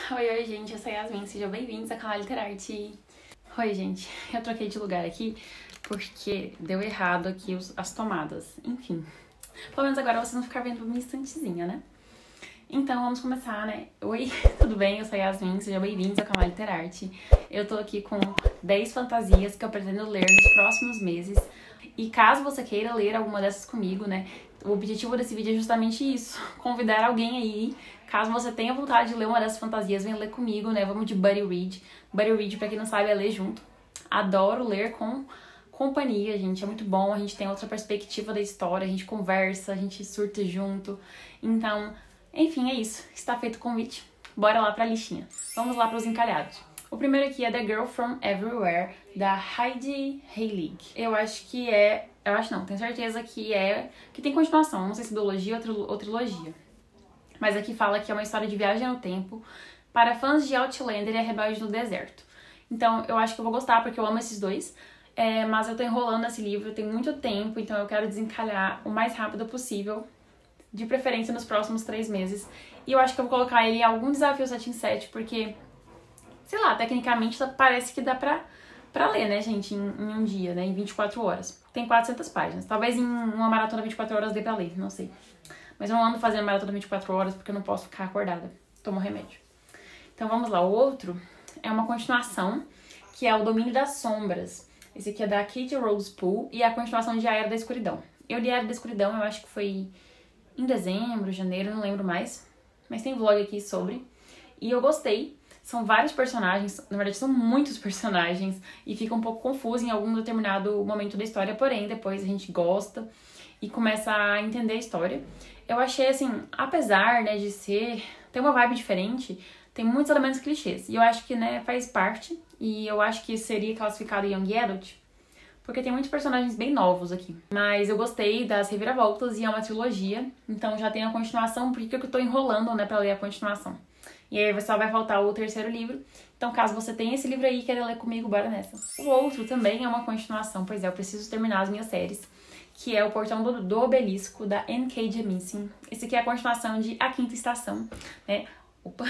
Oi, gente, eu sou a Yasmin, sejam bem-vindos ao canal Literarte. Oi, gente, eu troquei de lugar aqui porque deu errado aqui as tomadas, enfim. Pelo menos agora vocês vão ficar vendo uma instantezinha, né? Então, vamos começar, né? Oi, tudo bem? Eu sou a Yasmin, sejam bem-vindos ao canal Literarte. Eu tô aqui com 10 fantasias que eu pretendo ler nos próximos meses. E caso você queira ler alguma dessas comigo, né? O objetivo desse vídeo é justamente isso, convidar alguém aí. Caso você tenha vontade de ler uma dessas fantasias, venha ler comigo, né? Vamos de buddy read. Buddy read, pra quem não sabe, é ler junto. Adoro ler com companhia, gente. É muito bom, a gente tem outra perspectiva da história, a gente conversa, a gente surta junto. Então, enfim, é isso. Está feito o convite. Bora lá pra listinha. Vamos lá pros encalhados. O primeiro aqui é The Girl From Everywhere, da Heidi Heilig. Eu acho que é... Eu acho não, tenho certeza que tem continuação. Não sei se biologia ou trilogia. Mas aqui fala que é uma história de viagem no tempo para fãs de Outlander e A Rebelde no Deserto. Então, eu acho que eu vou gostar, porque eu amo esses dois. Mas eu tô enrolando esse livro, tem muito tempo, então eu quero desencalhar o mais rápido possível, de preferência nos próximos 3 meses. E eu acho que eu vou colocar ele em algum desafio 7 em 7, porque, sei lá, tecnicamente parece que dá pra ler, né, gente, em um dia, né, em 24 horas. Tem 400 páginas. Talvez em uma maratona 24 horas dê pra ler, não sei. Mas eu não ando fazendo maratona 24 horas porque eu não posso ficar acordada. Tomo remédio. Então vamos lá. O outro é uma continuação, que é O Domínio das Sombras. Esse aqui é da Kate Rose Poole e é a continuação de A Era da Escuridão. Eu li A Era da Escuridão, eu acho que foi em dezembro, janeiro, não lembro mais. Mas tem vlog aqui sobre. E eu gostei. São vários personagens, na verdade são muitos personagens, e fica um pouco confuso em algum determinado momento da história, porém depois a gente gosta e começa a entender a história. Eu achei, assim, apesar, né, de ter uma vibe diferente, tem muitos elementos clichês. E eu acho que, né, faz parte. E eu acho que seria classificado Young Adult, porque tem muitos personagens bem novos aqui. Mas eu gostei das reviravoltas e é uma trilogia. Então já tem a continuação, por que eu tô enrolando, né, pra ler a continuação? E aí só vai faltar o terceiro livro. Então, caso você tenha esse livro aí e queira ler comigo, bora nessa. O outro também é uma continuação, pois é, eu preciso terminar as minhas séries, que é O Portão do Obelisco, da N.K. Jemisin. Esse aqui é a continuação de A Quinta Estação, né? Opa!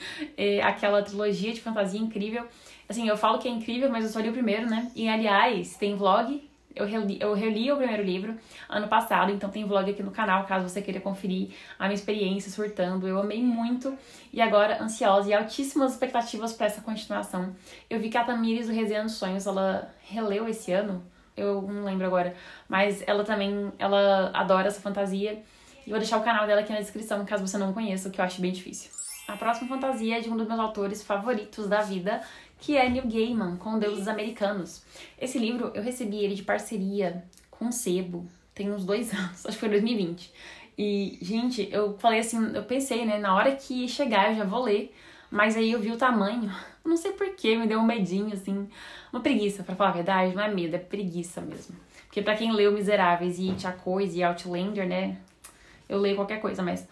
É aquela trilogia de fantasia incrível. Assim, eu falo que é incrível, mas eu só li o primeiro, né? E, aliás, tem vlog. Eu reli o primeiro livro ano passado, então tem vlog aqui no canal, caso você queira conferir a minha experiência surtando. Eu amei muito e agora ansiosa e altíssimas expectativas para essa continuação. Eu vi que a Tamires do Resenha dos Sonhos, ela releu esse ano. Eu não lembro agora, mas ela adora essa fantasia. E vou deixar o canal dela aqui na descrição, caso você não conheça, o que eu acho bem difícil. A próxima fantasia é de um dos meus autores favoritos da vida, que é Neil Gaiman, com Deuses Americanos. Esse livro, eu recebi ele de parceria com o Sebo, tem uns 2 anos, acho que foi 2020. E, gente, eu falei assim, eu pensei, né, na hora que chegar eu já vou ler, mas aí eu vi o tamanho, eu não sei porquê, me deu um medinho, assim, uma preguiça, pra falar a verdade, não é medo, é preguiça mesmo. Porque pra quem leu Miseráveis e It a Coisa e Outlander, né, eu leio qualquer coisa, mas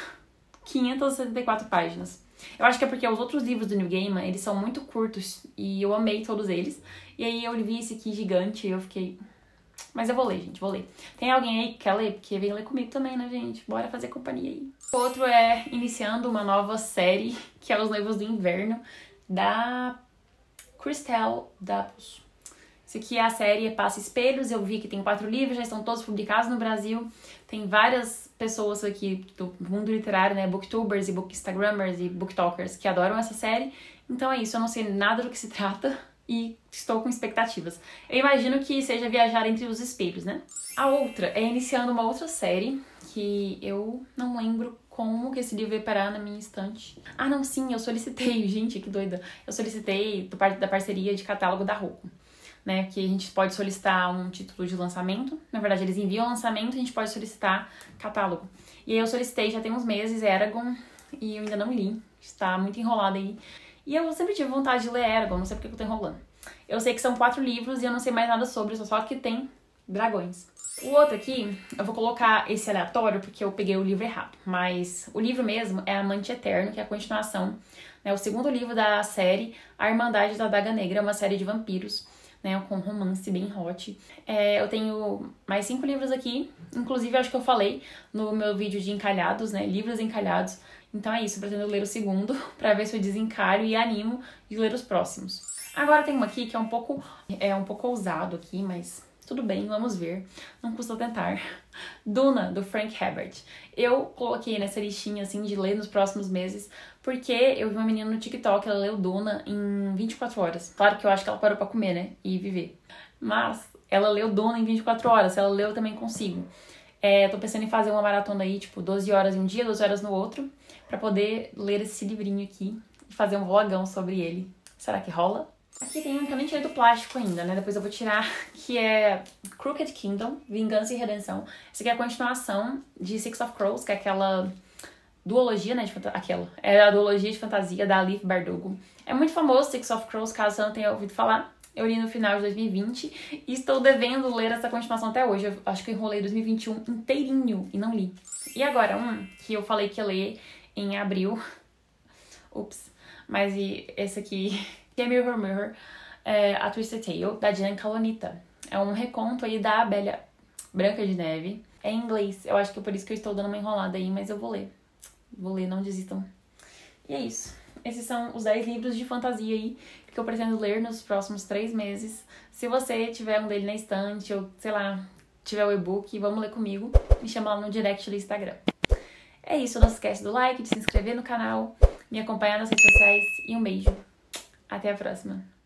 574 páginas. Eu acho que é porque os outros livros do Neil Gaiman, eles são muito curtos e eu amei todos eles. E aí eu vi esse aqui gigante e eu fiquei... Mas eu vou ler, gente, vou ler. Tem alguém aí que quer ler? Porque vem ler comigo também, né, gente? Bora fazer companhia aí. O outro é iniciando uma nova série, que é Os Noivos do Inverno, da Christelle Dapos. Isso aqui é a série Passa Espelhos. Eu vi que tem 4 livros, já estão todos publicados no Brasil. Tem várias pessoas aqui do mundo literário, né? Booktubers e bookstagrammers e booktalkers que adoram essa série. Então é isso, eu não sei nada do que se trata e estou com expectativas. Eu imagino que seja viajar entre os espelhos, né? A outra é iniciando uma outra série que eu não lembro como que esse livro veio parar na minha estante. Ah, não, sim, eu solicitei, gente, que doida. Eu solicitei da parceria de catálogo da Roku, né, que a gente pode solicitar um título de lançamento. Na verdade, eles enviam o lançamento e a gente pode solicitar catálogo. E aí eu solicitei já tem uns meses Eragon e eu ainda não li. Está muito enrolada aí. E eu sempre tive vontade de ler Eragon, não sei porque eu tô enrolando. Eu sei que são 4 livros e eu não sei mais nada sobre, só que tem dragões. O outro aqui, eu vou colocar esse aleatório porque eu peguei o livro errado. Mas o livro mesmo é Amante Eterno, que é a continuação, né, o segundo livro da série A Irmandade da Adaga Negra, é uma série de vampiros, né, com romance bem hot. Eu tenho mais 5 livros aqui, inclusive acho que eu falei no meu vídeo de encalhados, né, livros encalhados, Então é isso, eu pretendo ler o segundo pra ver se eu desencalho e animo de ler os próximos. Agora tem uma aqui que é um pouco ousado aqui, mas tudo bem, vamos ver. Não custa tentar. Duna, do Frank Herbert. Eu coloquei nessa listinha, assim, de ler nos próximos meses, porque eu vi uma menina no TikTok, ela leu Duna em 24 horas. Claro que eu acho que ela parou pra comer, né? E viver. Mas ela leu Duna em 24 horas. Se ela leu, eu também consigo. Tô pensando em fazer uma maratona aí, tipo, 12 horas em um dia, 12 horas no outro, pra poder ler esse livrinho aqui e fazer um vlogão sobre ele. Será que rola? Aqui tem um que eu nem tirei do plástico ainda, né? Depois eu vou tirar, que é Crooked Kingdom, Vingança e Redenção. Essa aqui é a continuação de Six of Crows, que é aquela duologia, né? É a duologia de fantasia da Leigh Bardugo. É muito famoso Six of Crows, caso você não tenha ouvido falar. Eu li no final de 2020 e estou devendo ler essa continuação até hoje. Eu acho que eu enrolei 2021 inteirinho e não li. E agora, um que eu falei que ia ler em abril. Ups. Mas esse aqui, que é Mirror Mirror, A Twisted Tale, da Jen Kalonita. É um reconto aí da Abelha Branca de Neve. É em inglês. Eu acho que é por isso que eu estou dando uma enrolada aí, mas eu vou ler. Vou ler, não desistam. E é isso. Esses são os 10 livros de fantasia aí que eu pretendo ler nos próximos 3 meses. Se você tiver um dele na estante ou, sei lá, tiver o e-book, vamos ler comigo. Me chama lá no direct do Instagram. É isso, não se esquece do like, de se inscrever no canal, me acompanhar nas redes sociais e um beijo. Até a próxima.